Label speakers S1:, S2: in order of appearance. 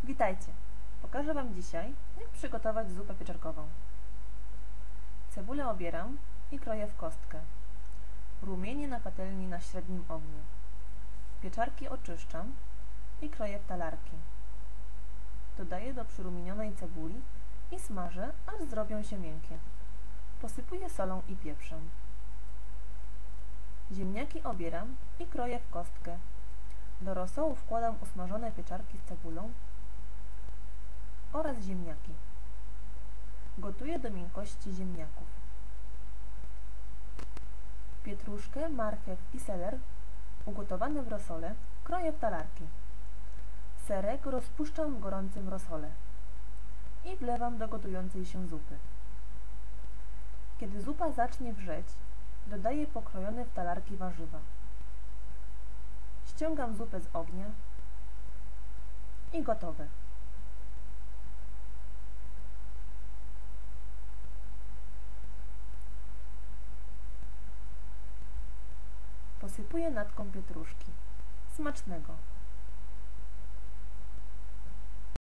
S1: Witajcie! Pokażę Wam dzisiaj, jak przygotować zupę pieczarkową. Cebulę obieram i kroję w kostkę. Rumienię na patelni na średnim ogniu. Pieczarki oczyszczam i kroję w talarki. Dodaję do przyrumienionej cebuli i smażę, aż zrobią się miękkie. Posypuję solą i pieprzem. Ziemniaki obieram i kroję w kostkę. Do rosołu wkładam usmażone pieczarki z cebulą oraz ziemniaki. Gotuję do miękkości ziemniaków. Pietruszkę, marchew i seler ugotowane w rosole kroję w talarki. Serek rozpuszczam w gorącym rosole i wlewam do gotującej się zupy. Kiedy zupa zacznie wrzeć, dodaję pokrojone w talarki warzywa. Ściągam zupę z ognia i gotowe. Posypuję natką pietruszki. Smacznego!